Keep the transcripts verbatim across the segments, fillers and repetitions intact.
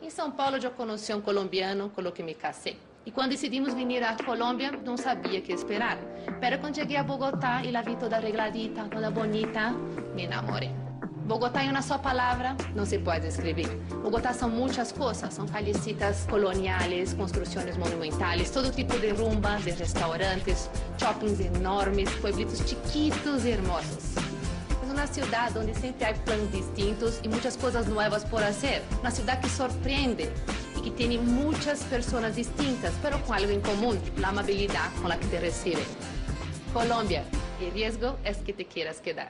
Em São Paulo, eu conheci um colombiano com o que me casei. E quando decidimos vir à Colômbia, não sabia o que esperar. Pero quando cheguei a Bogotá e la vi toda arregladita, toda bonita, me enamorei. Bogotá, em uma só palavra, não se pode descrever. Bogotá são muitas coisas, são callecitas coloniales, construções monumentales, todo tipo de rumba, de restaurantes, shoppings enormes, pueblitos chiquitos e hermosos. É uma cidade onde sempre há planos distintos e muitas coisas novas por fazer. Uma cidade que surpreende e que tem muitas pessoas distintas, mas com algo em comum, a amabilidade com a que te recebem. Colômbia, o riesgo é que te quieras quedar.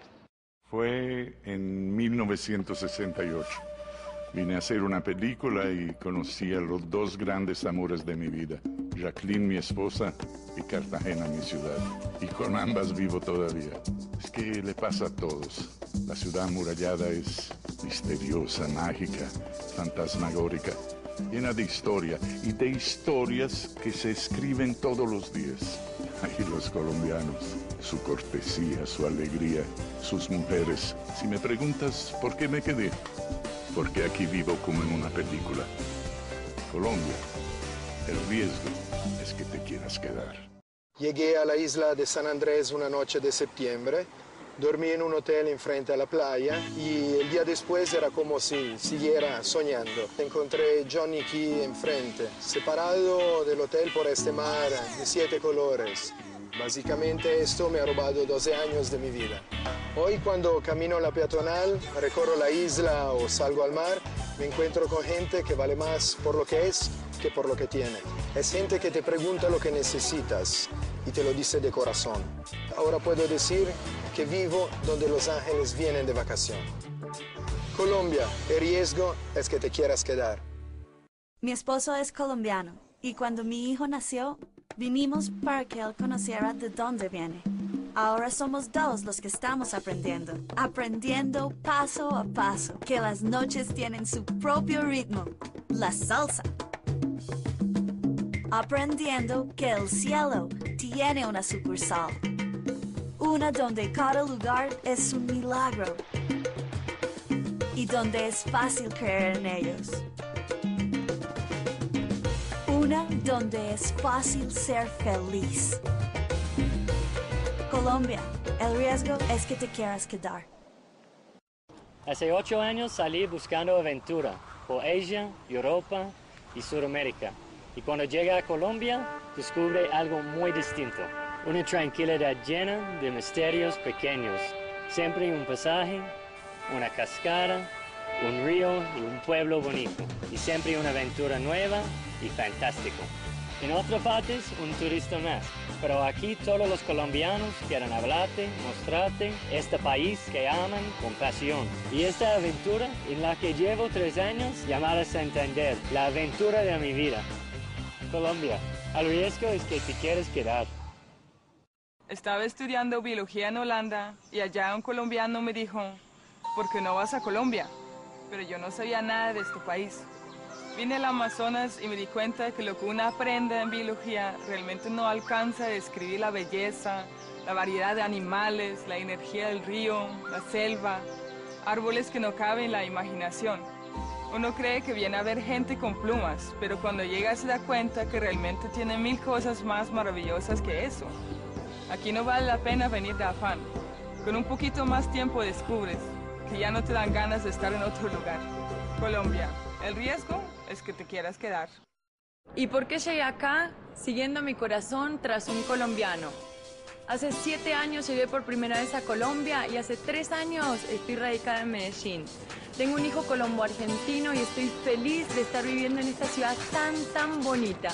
Fue en mil novecientos sesenta y ocho. Vine a hacer una película y conocí a los dos grandes amores de mi vida, Jacqueline, mi esposa, y Cartagena, mi ciudad. Y con ambas vivo todavía. Es que le pasa a todos. La ciudad amurallada es misteriosa, mágica, fantasmagórica, llena de historia y de historias que se escriben todos los días. Ay, los colombianos, su cortesía, su alegría, sus mujeres. Si me preguntas por qué me quedé, porque aquí vivo como en una película. Colombia, el riesgo es que te quieras quedar. Llegué a la isla de San Andrés una noche de septiembre, dormí en un hotel enfrente a la playa y el día después era como si siguiera soñando. Encontré Johnny Key enfrente, separado del hotel por este mar de siete colores. Básicamente esto me ha robado doce años de mi vida. Hoy cuando camino la peatonal, recorro la isla o salgo al mar, me encuentro con gente que vale más por lo que es que por lo que tiene. Es gente que te pregunta lo que necesitas y te lo dice de corazón. Ahora puedo decir que vivo donde los ángeles vienen de vacación. Colombia, el riesgo es que te quieras quedar. Mi esposo es colombiano y cuando mi hijo nació, vinimos para que él conociera de dónde viene. Ahora somos dos los que estamos aprendiendo, aprendiendo paso a paso, que las noches tienen su propio ritmo, la salsa. Aprendiendo que el cielo tiene una sucursal, una donde cada lugar es un milagro y donde es fácil creer en ellos. Una donde es fácil ser feliz. Colombia, el riesgo es que te quieras quedar. Hace ocho años salí buscando aventura por Asia, Europa y Sudamérica. Y cuando llega a Colombia, descubre algo muy distinto. Una tranquilidad llena de misterios pequeños. Siempre un pasaje, una cascada, un río y un pueblo bonito. Y siempre una aventura nueva y fantástico. En otras partes, un turista más. Pero aquí todos los colombianos quieren hablarte, mostrarte este país que aman con pasión. Y esta aventura en la que llevo tres años, llamada Santander, la aventura de mi vida. Colombia, el riesgo es que te quieres quedar. Estaba estudiando biología en Holanda y allá un colombiano me dijo, ¿por qué no vas a Colombia? Pero yo no sabía nada de este país. Vine al Amazonas y me di cuenta de que lo que uno aprende en biología realmente no alcanza a describir la belleza, la variedad de animales, la energía del río, la selva, árboles que no caben en la imaginación. Uno cree que viene a ver gente con plumas, pero cuando llega se da cuenta que realmente tiene mil cosas más maravillosas que eso. Aquí no vale la pena venir de afán. Con un poquito más tiempo descubres que ya no te dan ganas de estar en otro lugar. Colombia, el riesgo es que te quieras quedar. ¿Y por qué llegué acá siguiendo mi corazón tras un colombiano? Hace siete años llegué por primera vez a Colombia y hace tres años estoy radicada en Medellín. Tengo un hijo colombo-argentino y estoy feliz de estar viviendo en esta ciudad tan, tan bonita.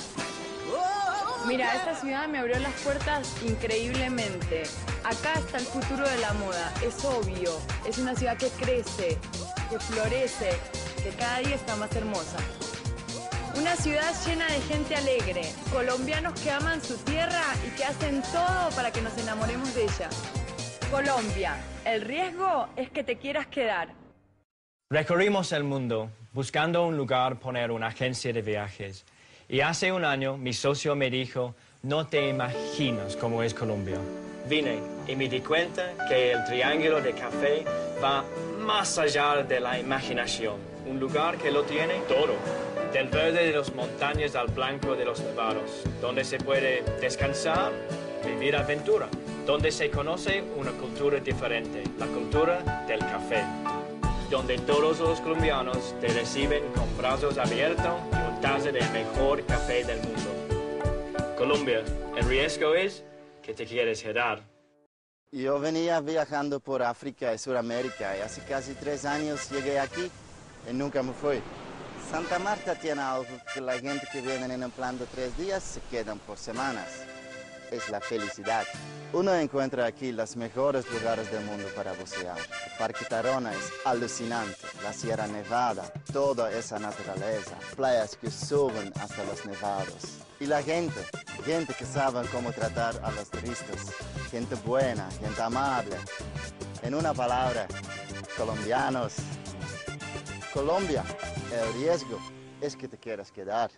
Mira, esta ciudad me abrió las puertas increíblemente. Acá está el futuro de la moda, es obvio. Es una ciudad que crece, que florece, que cada día está más hermosa. Una ciudad llena de gente alegre, colombianos que aman su tierra y que hacen todo para que nos enamoremos de ella. Colombia, el riesgo es que te quieras quedar. Recorrimos el mundo buscando un lugar para poner una agencia de viajes. Y hace un año mi socio me dijo, no te imaginas cómo es Colombia. Vine y me di cuenta que el Triángulo de Café va más allá de la imaginación. Un lugar que lo tiene todo. Del verde de las montañas al blanco de los nevados, donde se puede descansar, vivir aventura, donde se conoce una cultura diferente, la cultura del café, donde todos los colombianos te reciben con brazos abiertos y una taza del mejor café del mundo. Colombia, el riesgo es que te quieres quedar. Yo venía viajando por África y Sudamérica y hace casi tres años llegué aquí y nunca me fui. Santa Marta tiene algo que la gente que viene en un plan de tres días se quedan por semanas. Es la felicidad. Uno encuentra aquí los mejores lugares del mundo para bucear. El Parque Tayrona es alucinante, la Sierra Nevada, toda esa naturaleza, playas que suben hasta los nevados. Y la gente, gente que sabe cómo tratar a los turistas, gente buena, gente amable. En una palabra, colombianos. Colombia, el riesgo es que te quieras quedar.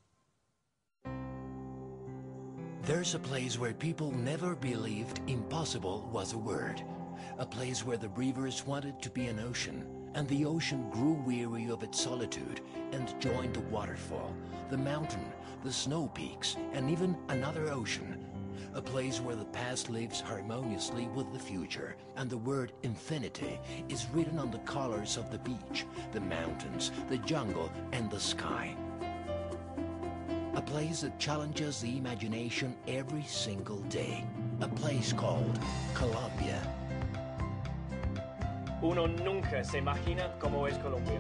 There's a place where people never believed impossible was a word. A place where the rivers wanted to be an ocean, and the ocean grew weary of its solitude and joined the waterfall, the mountain, the snow peaks, and even another ocean. A place where the past lives harmoniously with the future, and the word infinity is written on the colors of the beach, the mountains, the jungle, and the sky. A place that challenges the imagination every single day. A place called Colombia. Uno nunca se imagina cómo es Colombia.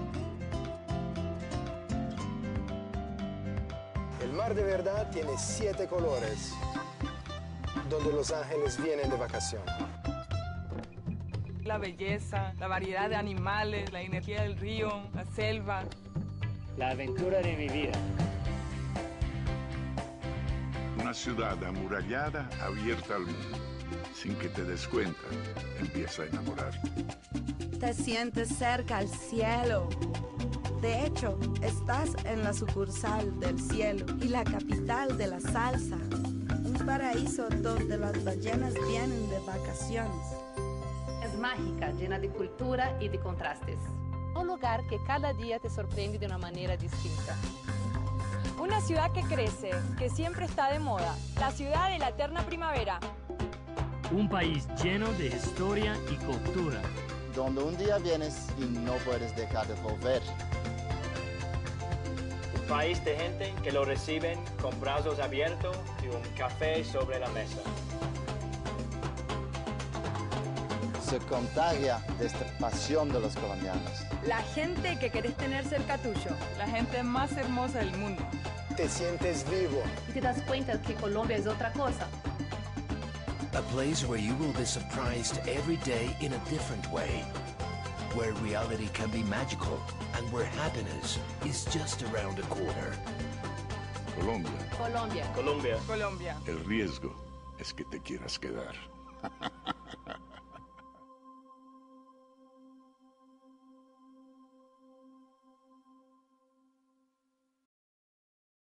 El mar de verdad tiene siete colores, donde los ángeles vienen de vacación. La belleza, la variedad de animales, la energía del río, la selva. La aventura de mi vida. Una ciudad amurallada, abierta al mundo. Sin que te des cuenta, empieza a enamorar. Te sientes cerca al cielo. De hecho, estás en la sucursal del cielo y la capital de la salsa. Un paraíso donde las ballenas vienen de vacaciones. Es mágica, llena de cultura y de contrastes. Un lugar que cada día te sorprende de una manera distinta. Una ciudad que crece, que siempre está de moda. La ciudad de la eterna primavera. Un país lleno de historia y cultura. Donde un día vienes y no puedes dejar de volver. Un país de gente que lo reciben con brazos abiertos y un café sobre la mesa. Se contagia de esta pasión de los colombianos. La gente que querés tener cerca tuyo. La gente más hermosa del mundo. Te sientes vivo. Y te das cuenta que Colombia es otra cosa. A place where you will be surprised every day in a different way. Where reality can be magical and where happiness is just around the corner. Colombia. Colombia. Colombia. Colombia. El riesgo es que te quieras quedar.